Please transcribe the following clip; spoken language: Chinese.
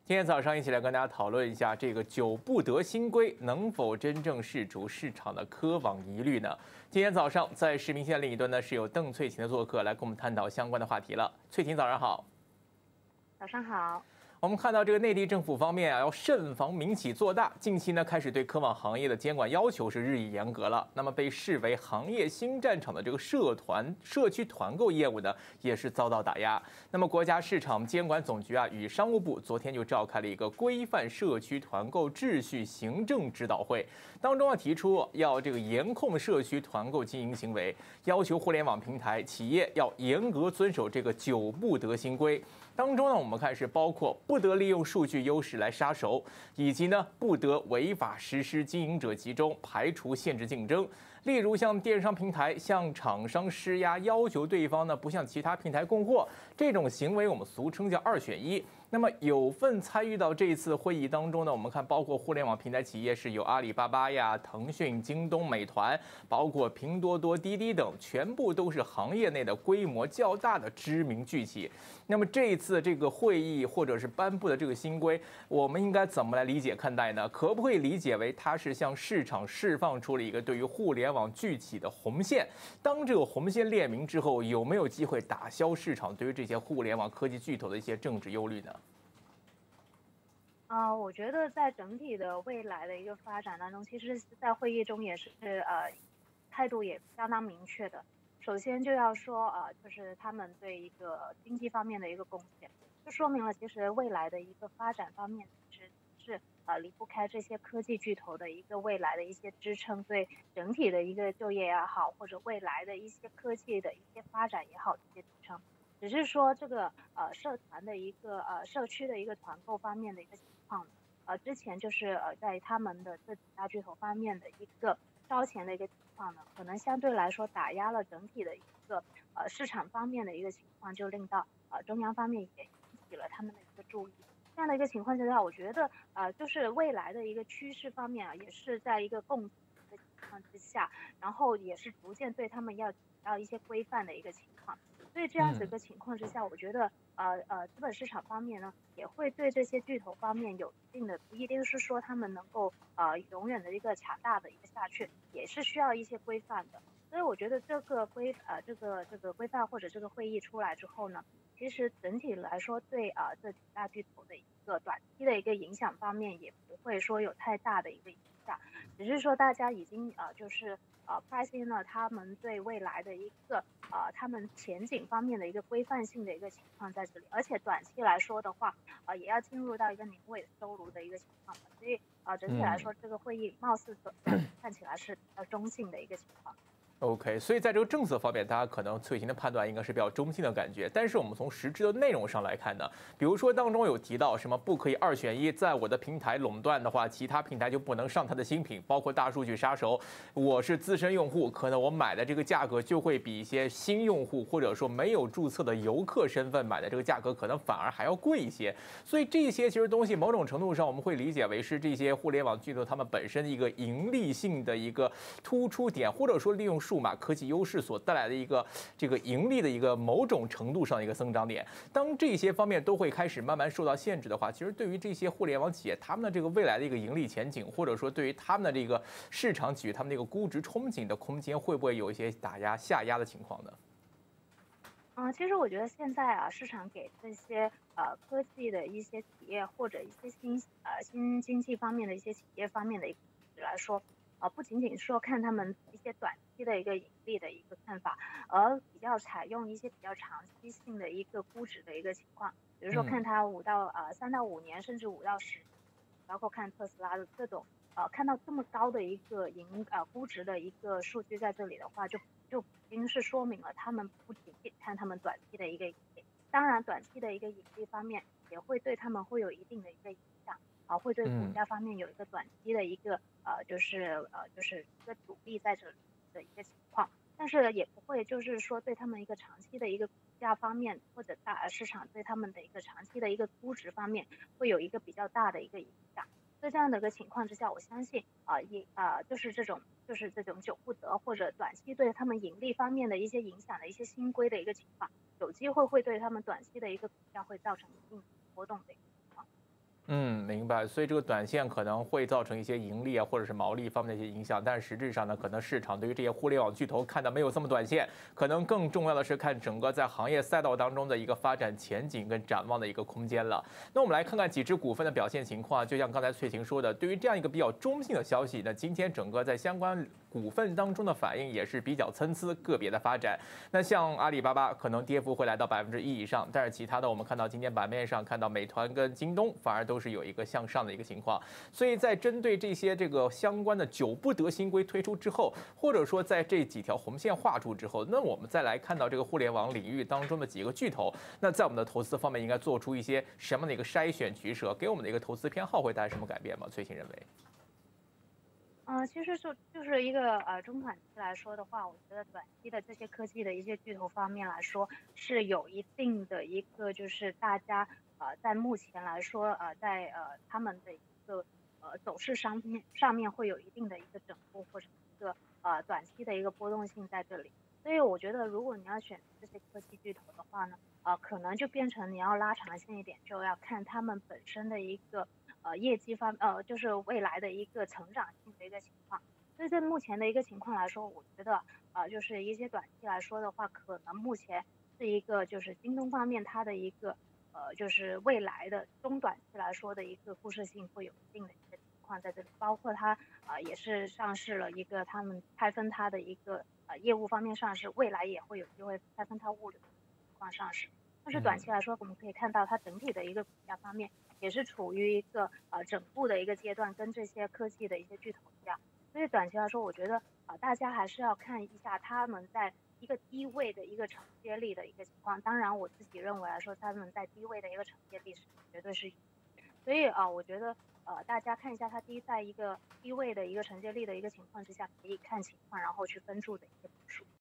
今天早上一起来跟大家讨论一下这个久不得新规能否真正释除市场的科网疑虑呢？今天早上在视频线另一端呢是有邓翠琴的做客来跟我们探讨相关的话题了。翠琴早上好。 早上好。 我们看到这个内地政府方面要慎防民企做大，近期呢开始对科网行业的监管要求是日益严格了。那么被视为行业新战场的这个社区团购业务呢，也是遭到打压。那么国家市场监管总局与商务部昨天就召开了一个规范社区团购秩序行政指导会，当中提出要这个严控社区团购经营行为，要求互联网平台企业要严格遵守这个久不得新规。当中呢，我们看是包括不得利用数据优势来杀熟，以及呢不得违法实施经营者集中、排除限制竞争。例如像电商平台向厂商施压，要求对方呢不向其他平台供货，这种行为我们俗称叫二选一。那么有份参与到这一次会议当中呢，我们看包括互联网平台企业是有阿里巴巴呀、腾讯、京东、美团，包括拼多多、滴滴等，全部都是行业内的规模较大的知名巨企。那么这一次这个会议或者是颁布的这个新规，我们应该怎么来理解看待呢？可不可以理解为它是向市场释放出了一个对于互联网巨企的红线？当这个红线列明之后，有没有机会打消市场对于这些互联网科技巨头的一些政治忧虑呢？ 我觉得在整体的未来的一个发展当中，其实在会议中也是态度也相当明确的。首先就要说就是他们对一个经济方面的一个贡献，就说明了其实未来的一个发展方面其实是离不开这些科技巨头的一个未来的一些支撑，对整体的一个就业也好，或者未来的一些科技的一些发展也好的一些支撑。只是说这个社团的一个社区的一个团购方面的一个情况，之前就是在他们的这几大巨头方面的一个烧钱的一个情况呢，可能相对来说打压了整体的一个市场方面的一个情况，就令到中央方面也引起了他们的一个注意。这样的一个情况之下，我觉得就是未来的一个趋势方面也是在一个共的情况之下，然后也是逐渐对他们要一些规范的一个情况。所以这样子一个情况之下，我觉得资本市场方面呢，也会对这些巨头方面有一定的，不一定是说他们能够永远的一个强大的一个下去，也是需要一些规范的。所以我觉得这个规范或者这个会议出来之后呢，其实整体来说对这几大巨头的一个短期的一个影响方面，也不会说有太大的一个影响，只是说大家已经就是pricing 了他们对未来的一个他们前景方面的一个规范性的一个情况在这里，而且短期来说的话，也要进入到一个年尾收入的一个情况的，所以整体来说，这个会议貌似看起来是比较中性的一个情况。 OK， 所以在这个政策方面，大家可能翠琴的判断应该是比较中性的感觉。但是我们从实质的内容上来看呢，比如说当中有提到什么不可以二选一，在我的平台垄断的话，其他平台就不能上它的新品，包括大数据杀熟。我是资深用户，可能我买的这个价格就会比一些新用户或者说没有注册的游客身份买的这个价格可能反而还要贵一些。所以这些其实东西某种程度上我们会理解为是这些互联网巨头他们本身的一个盈利性的一个突出点，或者说利用数码科技优势所带来的一个这个盈利的一个某种程度上的一个增长点。当这些方面都会开始慢慢受到限制的话，其实对于这些互联网企业他们的这个未来的一个盈利前景，或者说对于他们的这个市场给予他们的一个估值憧憬的空间，会不会有一些打压下压的情况呢？ 其实我觉得现在市场给这些科技的一些企业或者一些新经济方面的一些企业方面的一个来说，不仅仅说看他们一些短期的一个盈利的一个看法，而比较采用一些比较长期性的一个估值的一个情况，比如说看它3到5年，甚至5到10年，包括看特斯拉的这种看到这么高的一个估值的一个数据在这里的话，就已经是说明了他们不仅仅看他们短期的一个盈利，当然短期的一个盈利方面也会对他们会有一定的一个影响。会对股价方面有一个短期的一个就是一个阻力在这里的一个情况，但是也不会就是说对他们一个长期的一个股价方面或者市场对他们的一个长期的一个估值方面会有一个比较大的一个影响。在这样的一个情况之下，我相信就是这种久不得或者短期对他们盈利方面的一些影响的一些新规的一个情况，有机会会对他们短期的一个股价会造成一定波动的一个情况。 明白。所以这个短线可能会造成一些盈利啊，或者是毛利方面的一些影响，但是实质上呢，可能市场对于这些互联网巨头看的没有这么短线，可能更重要的是看整个在行业赛道当中的一个发展前景跟展望的一个空间了。那我们来看看几只股份的表现情况，就像刚才翠晴说的，对于这样一个比较中性的消息，那今天整个在相关股份当中的反应也是比较参差，个别的发展。那像阿里巴巴可能跌幅会来到1%以上，但是其他的我们看到今天版面上看到美团跟京东反而都是有一个向上的一个情况。所以在针对这些这个相关的久不得新规推出之后，或者说在这几条红线画出之后，那我们再来看到这个互联网领域当中的几个巨头，那在我们的投资方面应该做出一些什么样的一个筛选取舍，给我们的一个投资偏好会带来什么改变吗？崔晴认为。 其实就是一个中短期来说的话，我觉得短期的这些科技的一些巨头方面来说，是有一定的一个就是大家在目前来说在他们的一个走势上面会有一定的一个整固或者一个短期的一个波动性在这里。所以我觉得如果你要选这些科技巨头的话呢，可能就变成你要拉长线一点，就要看他们本身的一个业绩就是未来的一个成长性的一个情况。所以在目前的一个情况来说，我觉得就是一些短期来说的话，可能目前是一个就是京东方面它的一个就是未来的中短期来说的一个故事性会有一定的一个情况在这里，包括它也是上市了一个他们拆分它的一个业务方面上市，未来也会有机会拆分它物流的情况上市。但是短期来说，我们可以看到它整体的一个股价方面也是处于一个整固的一个阶段，跟这些科技的一些巨头一样。所以短期来说，我觉得大家还是要看一下他们在一个低位的一个承接力的一个情况。当然，我自己认为来说，他们在低位的一个承接力是绝对是有。所以我觉得大家看一下它在一个低位的一个承接力的一个情况之下，可以看情况，然后去分注的一些部署。